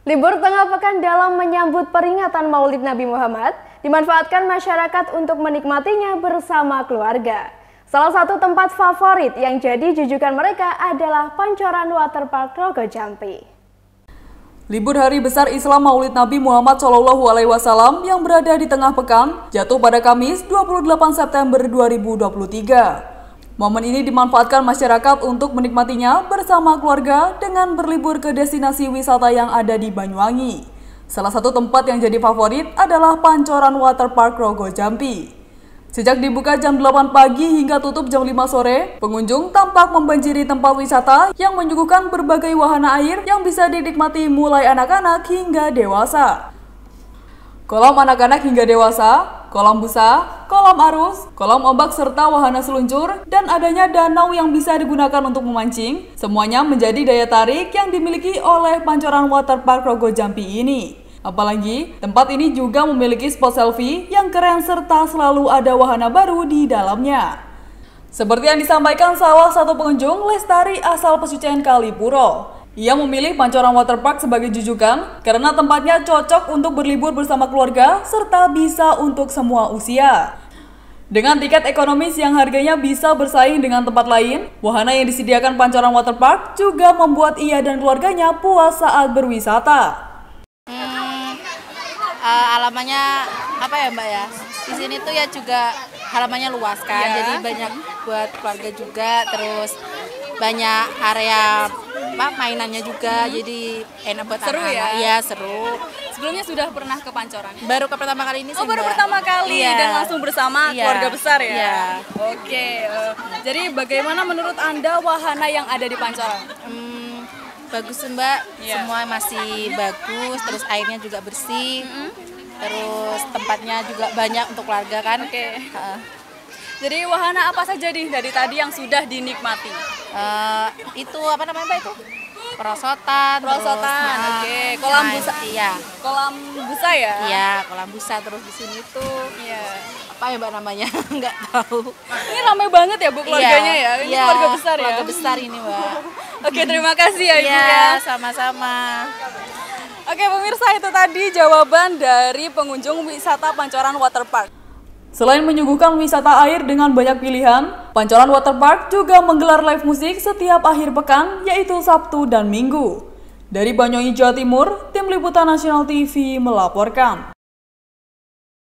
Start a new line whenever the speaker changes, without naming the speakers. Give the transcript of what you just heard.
Libur tengah pekan dalam menyambut peringatan Maulid Nabi Muhammad dimanfaatkan masyarakat untuk menikmatinya bersama keluarga. Salah satu tempat favorit yang jadi jujukan mereka adalah Pancoran Waterpark Rogo Jampi.
Libur Hari Besar Islam Maulid Nabi Muhammad SAW yang berada di tengah pekan jatuh pada Kamis 28 September 2023. Momen ini dimanfaatkan masyarakat untuk menikmatinya bersama keluarga dengan berlibur ke destinasi wisata yang ada di Banyuwangi. Salah satu tempat yang jadi favorit adalah Pancoran Waterpark Rogo Jampi. Sejak dibuka jam 8 pagi hingga tutup jam 5 sore, pengunjung tampak membanjiri tempat wisata yang menyuguhkan berbagai wahana air yang bisa dinikmati mulai anak-anak hingga dewasa. Kolam anak-anak hingga dewasa, kolam busa, kolam arus, kolam ombak serta wahana seluncur, dan adanya danau yang bisa digunakan untuk memancing, semuanya menjadi daya tarik yang dimiliki oleh Pancoran Waterpark Rogo Jampi ini. Apalagi, tempat ini juga memiliki spot selfie yang keren serta selalu ada wahana baru di dalamnya. Seperti yang disampaikan salah satu pengunjung, Lestari asal Pesucian Kalipuro. Ia memilih Pancoran Waterpark sebagai jujukan karena tempatnya cocok untuk berlibur bersama keluarga serta bisa untuk semua usia. Dengan tiket ekonomis yang harganya bisa bersaing dengan tempat lain, wahana yang disediakan Pancoran Waterpark juga membuat ia dan keluarganya puas saat berwisata.
Halamannya apa ya Mbak ya? Di sini tuh ya juga halamannya luas kan, jadi banyak buat keluarga juga, terus banyak area mainannya juga, jadi enak buat
seru
anak-anak.
ya?
Iya, seru.
Sebelumnya sudah pernah ke Pancoran?
Baru ke pertama kali ini sih.
Oh, baru
Mbak.
pertama kali dan langsung bersama keluarga besar ya?
Iya.
Oke, jadi bagaimana menurut Anda wahana yang ada di Pancoran?
Bagus Mbak, semua masih bagus, terus airnya juga bersih, terus tempatnya juga banyak untuk keluarga kan.
Oke. Jadi wahana apa saja nih dari tadi yang sudah dinikmati?
Itu apa namanya Mbak itu? Perosotan.
Perosotan, oke. Kolam busa.
Iya.
Kolam busa ya?
Iya, kolam busa, terus di sini tuh.
Iya.
Apa ya Mbak namanya? Nggak tahu.
Ini ramai banget ya Bu keluarganya ya? Ini keluarga besar ya?
Keluarga besar ini Mbak.
Oke, terima kasih ya Ibu ya.
Iya, sama-sama.
Oke pemirsa, itu tadi jawaban dari pengunjung wisata Pancoran Waterpark.
Selain menyuguhkan wisata air dengan banyak pilihan, Pancoran Waterpark juga menggelar live musik setiap akhir pekan, yaitu Sabtu dan Minggu. Dari Banyuwangi, Jawa Timur, Tim Liputan Nasional TV melaporkan.